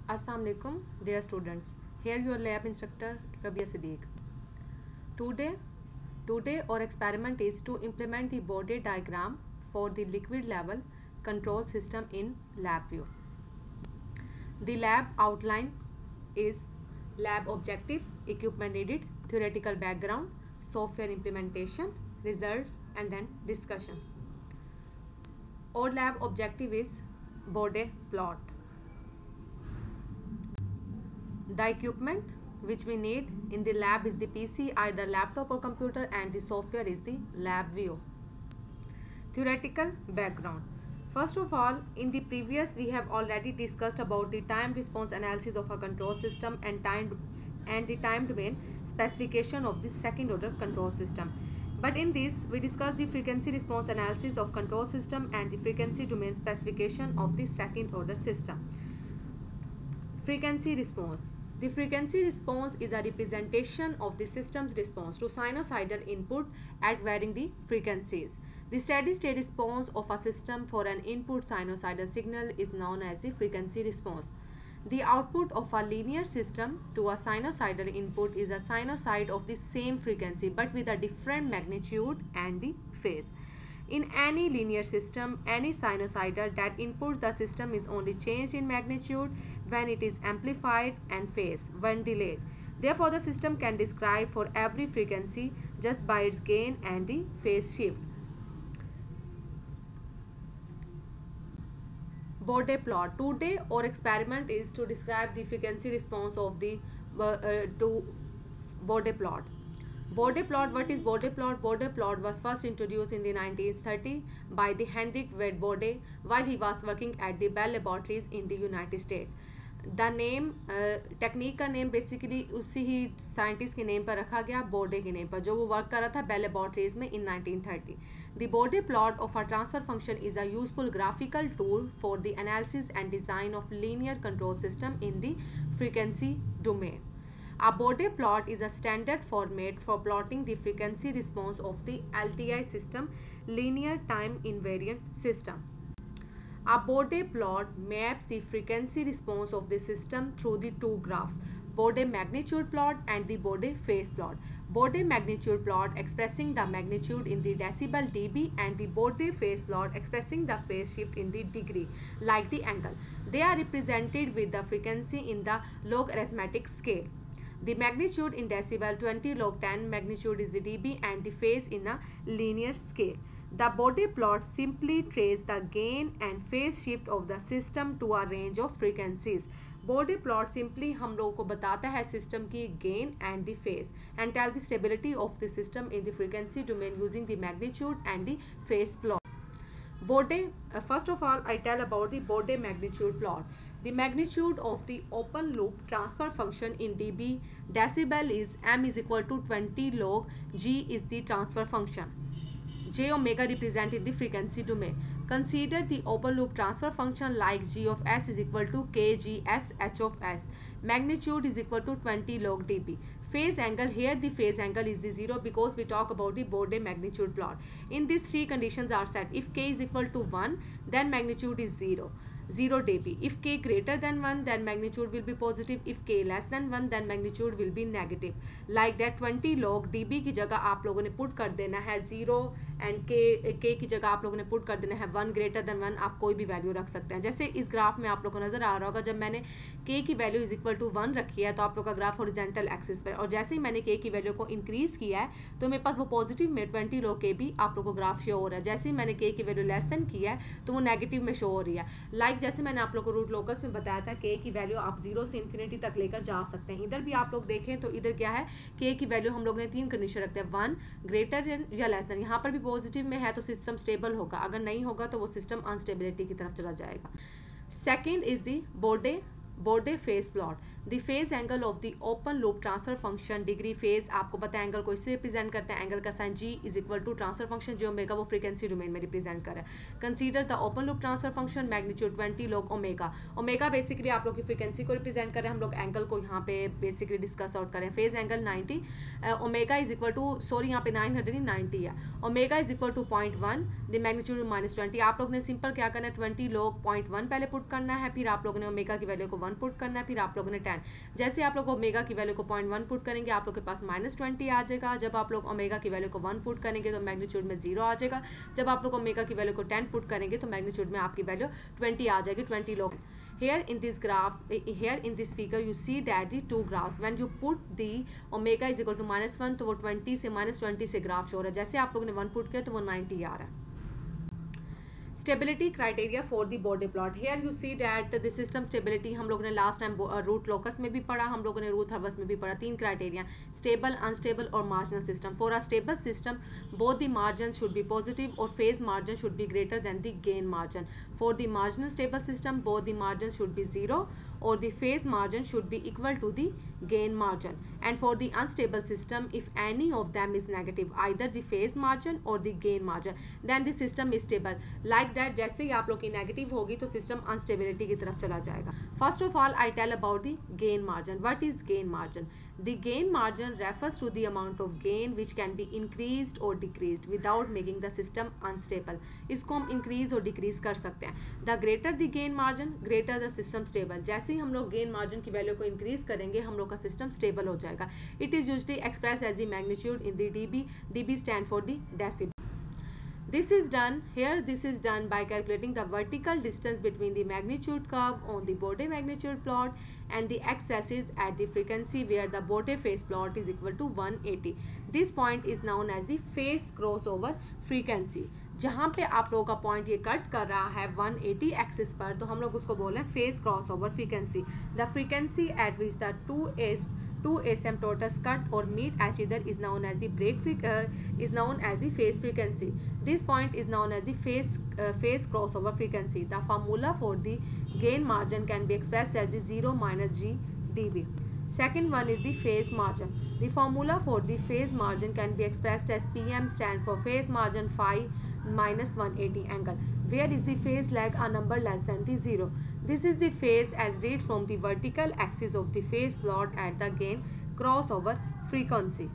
Assalamu alaikum, dear students. Here your lab instructor Rabia Siddiq. Today, today our experiment is to implement the Bode diagram for the liquid level control system in LabVIEW. The lab outline is lab objective, equipment needed, theoretical background, software implementation, results, and then discussion. Our lab objective is Bode plot. The equipment which we need in the lab is the PC, either laptop or computer, and the software is the LabVIEW. Theoretical background. First of all, in the previous we have already discussed about the time response analysis of a control system and the time domain specification of the second order control system. But in this we discuss the frequency response analysis of control system and the frequency domain specification of the second order system. Frequency response. The frequency response is a representation of the system's response to sinusoidal input at varying the frequencies. The steady state response of a system for an input sinusoidal signal is known as the frequency response. The output of a linear system to a sinusoidal input is a sinusoid of the same frequency but with a different magnitude and the phase. In any linear system, any sinusoidal that inputs the system is only changed in magnitude when it is amplified and phase when delayed. Therefore, the system can describe for every frequency just by its gain and the phase shift. Bode plot. Today, our experiment is to describe the frequency response of the Bode plot. Bode plot. What is Bode plot? Bode plot was first introduced in the 1930 by the Hendrik Wade Bode while he was working at the Bell Laboratories in the United States. The name technique का name basically उसी ही scientist के name पर रखा गया, बोडे के name पर, जो वो वर्क कर रहा था बेल लेबोरेटरीज में इन 1930. The Bode plot of a transfer function is a useful graphical tool for the analysis and design of linear control system in the frequency domain. A Bode plot is a standard format for plotting the frequency response of the LTI system, linear time invariant system. A Bode plot maps the frequency response of the system through the two graphs, Bode magnitude plot and the Bode phase plot. Bode magnitude plot expressing the magnitude in the decibel dB and the Bode phase plot expressing the phase shift in the degree, like the angle. They are represented with the frequency in the logarithmic scale. The magnitude in decibel 20 log 10 magnitude is the dB and the phase in a linear scale. The Bode plot simply traces the gain and phase shift of the system to a range of frequencies. Bode plot simply हम लोगों को बताता है system की gain and the phase and tell the stability of the system in the frequency domain using the magnitude and the phase plot. Bode, first of all I tell about the Bode magnitude plot. The magnitude of the open loop transfer function in dB decibel is m is equal to 20 log g is the transfer function. J omega represented the frequency domain. Consider the open loop transfer function like g of s is equal to kgs h of s. Magnitude is equal to 20 log dB. Phase angle, here the phase angle is the 0 because we talk about the Bode magnitude plot. In these three conditions are set. If k is equal to 1, then magnitude is 0 dB. If k greater than 1, then magnitude will be positive. If k less than 1, then magnitude will be negative. Like that 20 log dB की जगह आप लोगों ने put कर देना है 0 and k की जगह आप लोगों ने पुट कर देना है 1 ग्रेटर देन 1. आप कोई भी वैल्यू रख सकते हैं. जैसे इस ग्राफ में आप लोगों को नजर आ रहा होगा, जब मैंने k की वैल्यू इज इक्वल टू 1 रखी है तो आप लोग का ग्राफ हॉरिजॉन्टल एक्सिस पर, और जैसे ही मैंने k की वैल्यू को इंक्रीज किया है तो मेरे पास वो पॉजिटिव में 20 log k भी आप लोग को ग्राफ शो हो रहा है. जैसे ही मैंने k की वैल्यू लेस देन किया है तो वो नेगेटिव में शो हो रही है. लाइक जैसे मैंने आप लोग को रूट लोकस में बताया था k की वैल्यू आप 0 से इन्फिनिटी तक लेकर जा सकते हैं. इधर भी आप लोग देखें तो इधर क्या है, k की वैल्यू हम लोग ने तीन कंडीशन रखते हैं, 1 ग्रेटर देन या लेस देन. यहाँ पर भी पॉजिटिव में है तो सिस्टम स्टेबल होगा, अगर नहीं होगा तो वो सिस्टम अनस्टेबिलिटी की तरफ चला जाएगा. Second is the Bode phase plot. The phase angle of the open loop transfer function, degree phase आपको पता है एंगल को इससे रिप्रेजेंट करते हैं, एंगल का sine g is equal to transfer function जो ओमेगा वो फ्रीक्वेंसी डोमेन में रिप्रेजेंट कर रहा है। Consider the open loop transfer function magnitude 20 log omega. Omega basically आप लोग की फ्रीक्वेंसी को रिप्रेजेंट कर रहे हैं, हम लोग एंगल को यहाँ पे बेसिकली डिस्कस आउट करें। Phase angle 90, omega is equal to, sorry यहाँ पे 990 है, omega is equal to 0.1, the magnitude -20। आप लोग ने सिंपल क्या करना है, 20 log 0.1 पहले पुट करना है, फिर आप लोगों ने ओमेगा की वैल्यू को 1 पुट करना है, फिर आप लोगों ने 10। जैसे आप लोग ओमेगा की वैल्यू को 0.1 पुट करेंगे आप लोग के पास -20 आ जाएगा। जब आप लोग ओमेगा की वैल्यू को 1 पुट करेंगे तो मैग्नीट्यूड में 0 आ जाएगा। जब आप लोग ओमेगा की वैल्यू को 10 पुट करेंगे तो मैग्नीट्यूड में आपकी वैल्यू 20 आ जाएगी, 20 log। Here in this graph, here in this figure you see that the two graphs, when you put the omega is equal to -1 तो वो 20 से -20 से ग्राफ शो हो रहा है। जैसे आप लोगों ने 1 पुट किया तो वो 90 आ रहा है। Stability criteria for the Bode plot, here you see that the system stability हम लोगों ने लास्ट टाइम रूट लोकस में भी पढ़ा, हम लोगों ने रूट हर्बस में भी पढ़ा। 3 क्राइटेरिया, स्टेबल, अनस्टेबल और marginal system. For a stable system both the margin should be positive और phase margin should be greater than the gain margin. For the marginal stable system both the margin should be 0 or the phase margin should be equal to the gain margin. And for the unstable system, if any of them is negative, either the phase margin or the gain margin, then the system is stable. Like that, जैसे ही आप लोग की negative होगी तो system instability की तरफ चला जाएगा। First of all I tell about the gain margin. What is gain margin? The gain margin refers to the amount of gain which can be increased or decreased without making the system unstable. इसको हम increase और decrease कर सकते हैं। The greater the gain margin, greater the system stable. जैसे ही हम लोग gain margin की वैल्यू को increase करेंगे हम लोग का system stable हो जाएगा। It is usually expressed as the magnitude in the dB. dB stand for the decibel. This is done by calculating the vertical distance between the magnitude curve on the Bode magnitude plot and the x-axis at the frequency where the Bode phase plot is equal to 180. This point is known as the phase crossover frequency. जहाँ पे आप लोगों का point ये cut कर रहा है 180 axis पर तो हम लोग उसको बोल रहे हैं phase crossover frequency. The frequency at which the two asymptotes cut or meet each other is known as the phase frequency. This point is known as the phase crossover frequency. The formula for the gain margin can be expressed as the 0 minus g dB. Second one is the phase margin. The formula for the phase margin can be expressed as PM stand for phase margin phi minus 180 angle. Where is the phase lag a number less than the 0? This is the phase as read from the vertical axis of the phase plot at the gain crossover frequency.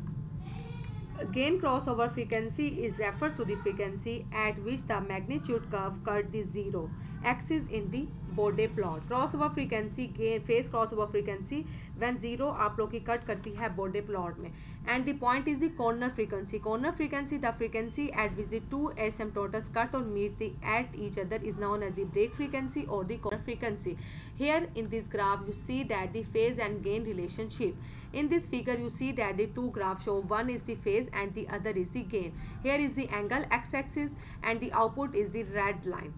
Gain crossover frequency is refers to the frequency at which the magnitude curve cut the 0 axis in the Bode plot. Crossover frequency gain phase crossover frequency when 0 आप लोग की cut करती है Bode plot में. And the point is the corner frequency. Corner frequency, the frequency at which the two asymptotes cut or meet at each other is known as the break frequency or the corner frequency. Here in this graph you see that the phase and gain relationship. In this figure you see that the two graphs show one is the phase and the other is the gain. Here is the angle x-axis and the output is the red line.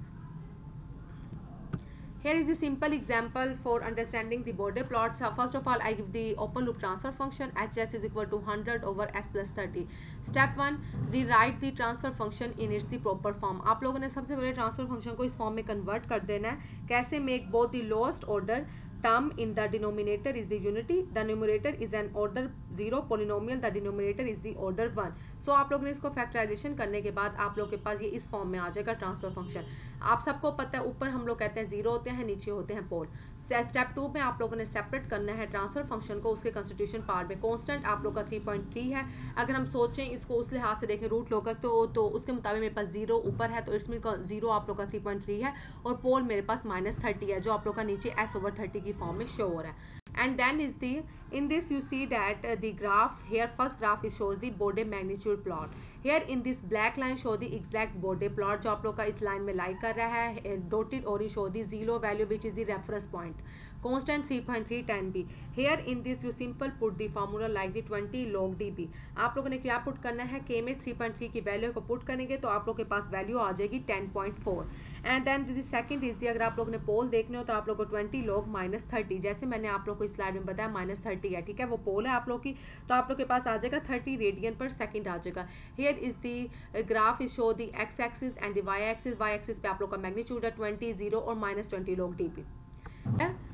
Here is a simple example for understanding the Bode plots. First of all, I give the open loop transfer function hs is equal to 100 over s plus 30. Step 1, rewrite the transfer function in its the proper form. आप लोगों ने सबसे पहले transfer function को इस form में convert कर देना है। कैसे? Make both the lowest order term in the denominator is the unity, the numerator is an order 0 polynomial, the denominator is the order 1. So आप लोग ने इसको फैक्टराइजेशन करने के बाद आप लोग के पास ये इस फॉर्म में आ जाएगा ट्रांसफर फंक्शन। आप सबको पता है ऊपर हम लोग कहते हैं 0 होते हैं, नीचे होते हैं पोल। स्टेप 2 में आप लोगों ने सेपरेट करना है ट्रांसफर फंक्शन को उसके कंस्टिट्यूशन पार्ट में। कांस्टेंट आप लोग का 3.3 है। अगर हम सोचें इसको उस लिहाज से देखें रूट लोकस तो उसके मुताबिक मेरे पास 0 ऊपर है तो इसमें 0 आप लोग का 3.3 है और पोल मेरे पास -30 है जो आप लोग का नीचे s/30 की फॉर्म में शो हो रहा है। And then is the in this you see that the graph here first graph is shows the Bode magnitude plot. Here in this black line show the exact Bode plot जो आप लोग का इस line में लाई कर रहा है। Dotted orange show the 0 value which is the reference point. Constant 3.3 10 b. Here in this you simple put the formula like the 20 log dB. आप लोगों ने क्या पुट करना है? K में 3.3 की वैल्यू को पुट करेंगे तो आप लोग के पास वैल्यू आ जाएगी 10.4. And then the second is the अगर आप लोग ने पोल देखने हो तो आप लोग को 20 log -30 जैसे मैंने आप लोग को इस स्लाइड में बताया -30 है, ठीक है, वो पोल है आप लोग की तो आप लोग के पास आ जाएगा 30 रेडियन पर सेकंड आ जाएगा। Here is the graph is show the X axis and the Y axis पे आप लोग का मैग्नीट्यूड है 20 0 और -20 log dB।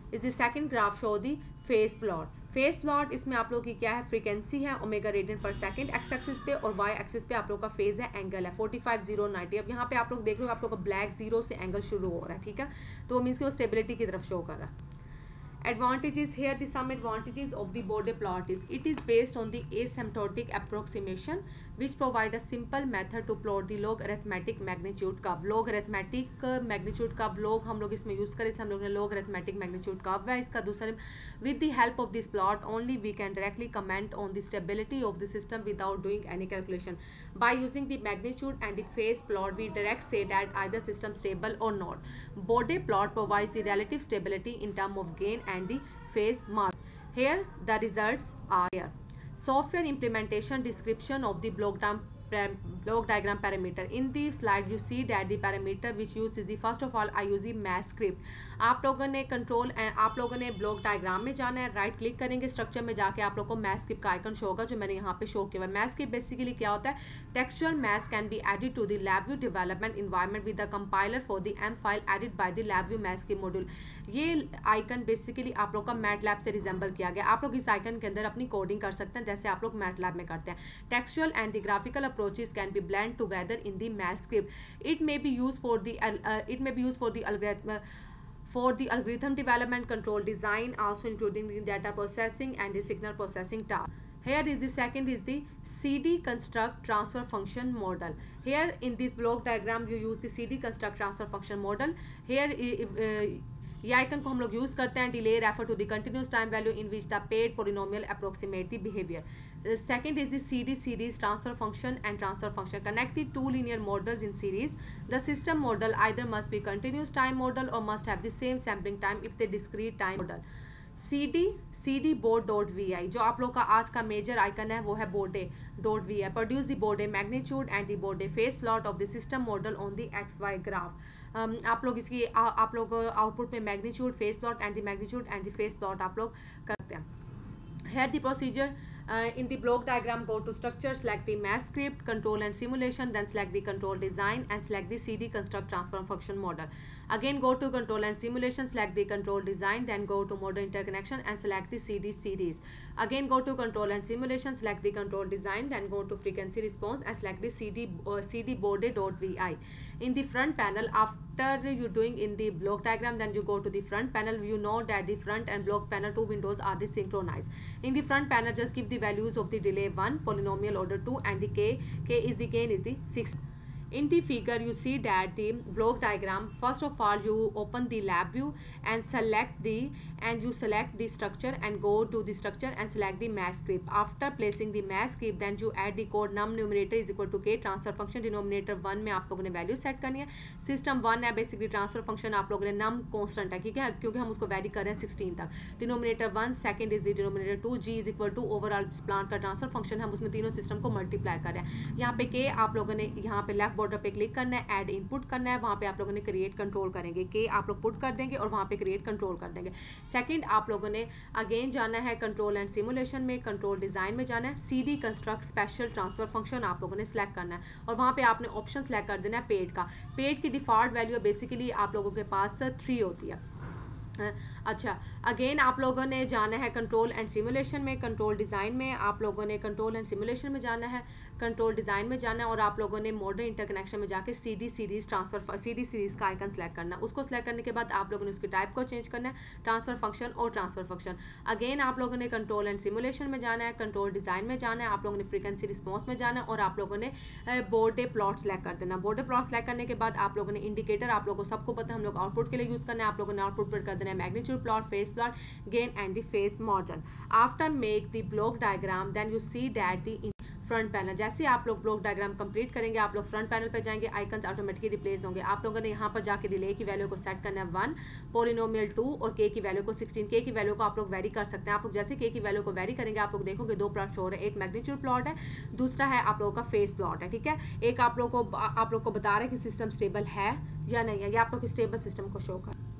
Is the second graph show the phase plot. Phase plot इसमें आप लोग की क्या है, फ्रीक्वेंसी है ओमेगा रेडियन पर सेकंड एक्स एक्सिस पे, और वाई एक्सिस पे आप लोग का फेज है, एंगल है 45 0 90। अब यहाँ पे आप लोग देख रहे हो आप लोग का ब्लैक जीरो से एंगल शुरू हो रहा है, ठीक है, तो मीन्स कि वो स्टेबिलिटी की तरफ शो कर रहा है। Advantages here, the some advantages of the Bode plot is it is based on the asymptotic approximation which provide a simple method to plot the log arithmetic magnitude curve। log arithmetic magnitude curve log हम लोग इसमें use करें, हम लोग ने log arithmetic magnitude curve है इसका। दूसरा, with the help of this plot only we can directly comment on the stability of the system without doing any calculation। by using the magnitude and the phase plot we direct say that either system stable or not। Bode plot provides the relative stability in term of gain and the phase mark। Here the results are here। Software implementation description of the block diagram parameter। In the slide you see that the parameter which used is the first of all I use the math script। आप लोगों ने control आप लोगों ने block diagram में जाना है, right click करेंगे स्ट्रक्चर में जाके आप लोग को मैथ स्क्रिप्ट का आइकन शो होगा जो मैंने यहाँ पे शो किया हुआ है। मैथ स्क्रिप्ट बेसिकली क्या होता है, textual maths can be added to the LabVIEW development environment with the compiler for the M file added by the LabVIEW math script module. ये आइकन बेसिकली आप लोग का MATLAB से रिजेंबल किया गया। आप लोग इस आइकन के अंदर अपनी कोडिंग कर सकते हैं जैसे आप लोग MATLAB में करते हैं। Textual and the graphical approaches can be blend together in the math script। it may be used for the algorithm development, control design, also including the data processing and the signal processing task। here is the second is the CD construct transfer function model। here in this block diagram you use the CD construct transfer function model। here ये icon को हम लोग use करते हैं delay refer to the continuous time value in which the Pade polynomial approximate the behavior. Second is the CD series transfer function and transfer function connect the two linear models in series। the system model either must be continuous time model or must have the same sampling time if the discrete time model। CD bode.vi जो आप लोग का आज का major icon है वो है bode.vi। Produce the bode magnitude and the bode phase plot of the system model on the XY graph. आप लोग इसकी आप लोग आउटपुट में magnitude, phase plot and the magnitude and the phase plot आप लोग करते हैं। Here the procedure in the block diagram go to structure, select the math script, control and simulation, then select the control design and select the CD construct transform function model। again go to control and simulation, select the control design, then go to model interconnection and select the CD series। again go to control and simulation, select the control design, then go to frequency response and select the CD bode.vi। in the front panel after you doing in the block diagram then you go to the front panel। you know that the front and block panel two windows are the synchronized। in the front panel just give the values of the delay 1, polynomial order 2 and the k is the gain is the 6। in the figure you see that the block diagram first of all you open the LabVIEW and you select the structure and go to the structure and select the math script। after placing the math script then you add the code num numerator is equal to k transfer function denominator 1 में आप लोगों ने value set करनी है। System 1 है basically transfer function आप लोगों ने नम कॉन्स्टेंट है, ठीक है, क्योंकि हम उसको वैरी कर रहे हैं 16 तक। Denominator 1, second is the denominator 2, g is equal to overall plant का ट्रांसफर फंक्शन हम उसमें तीनों सिस्टम को मल्टीप्लाई कर रहे हैं। यहाँ पे k आप लोगों ने यहाँ पे लेफ्ट बॉर्डर पे क्लिक करना है, ऐड इनपुट करना है, वहाँ पे आप लोगों ने क्रिएट कंट्रोल करेंगे, k आप लोग पुट कर देंगे और वहाँ पे क्रिएट कंट्रोल कर देंगे। सेकंड आप लोगों ने अगेन जाना है कंट्रोल एंड सिमुलेशन में, कंट्रोल डिजाइन में जाना है, CD construct special transfer function आप लोगों ने सेलेक्ट करना है और वहाँ पे आपने ऑप्शन सेलेक्ट कर देना है पेड का। पेड की डिफॉल्ट वैल्यू बेसिकली आप लोगों के पास 3 होती है। अच्छा, अगेन आप लोगों ने जाना है कंट्रोल एंड सिमुलेशन में, कंट्रोल डिज़ाइन में आप लोगों ने कंट्रोल एंड सिमुलेशन में जाना है, कंट्रोल डिज़ाइन में जाना है और आप लोगों ने मॉडल इंटरकनेक्शन में जाके CD सीरीज का आइकन सेलेक्ट करना है। उसको सेलेक्ट करने के बाद आप लोगों ने उसके टाइप को चेंज करना है, ट्रांसफर फंक्शन और ट्रांसफर फंक्शन। अगेन आप लोगों ने कंट्रोल एंड सिमुलेशन में जाना है, कंट्रोल डिज़ाइन में जाना है, आप लोगों ने फ्रीक्वेंसी रिस्पॉन्स में जाना है और आप लोगों ने बोर्डे प्लॉट सेलेक्ट कर देना। बोर्डे प्लॉट सेलेक्ट करने के बाद आप लोगों ने इंडिकेटर, आप लोगों को सबको पता है हम लोग आउटपुट के लिए यूज़ करना है, आप लोगों ने आउटपुट पर कर देना है magnitude plot, phase plot, gain and the phase margin। after make the block diagram then you see that the front panel, जैसे आप लोग ब्लॉक डायग्राम कंप्लीट करेंगे आप लोग फ्रंट पैनल पे जाएंगे, आइकन्स ऑटोमेटिकली रिप्लेस होंगे। आप लोगों ने यहाँ पर जाके डिले की वैल्यू को सेट करना है 1, पोलिनोमियल 2 और के की वैल्यू को 16। के की वैल्यू को आप लोग वेरी कर सकते हैं। आप लोग जैसे के की वैल्यू को वेरी करेंगे आप लोग देखोगे 2 प्लॉट शो हो रहे हैं, एक मैग्नीट्यूड प्लॉट है, दूसरा है आप लोगों का फेस प्लॉट है, ठीक है। एक आप लोग को बता रहे हैं कि सिस्टम स्टेबल है या नहीं है, ये आप लोग स्टेबल सिस्टम को शो कर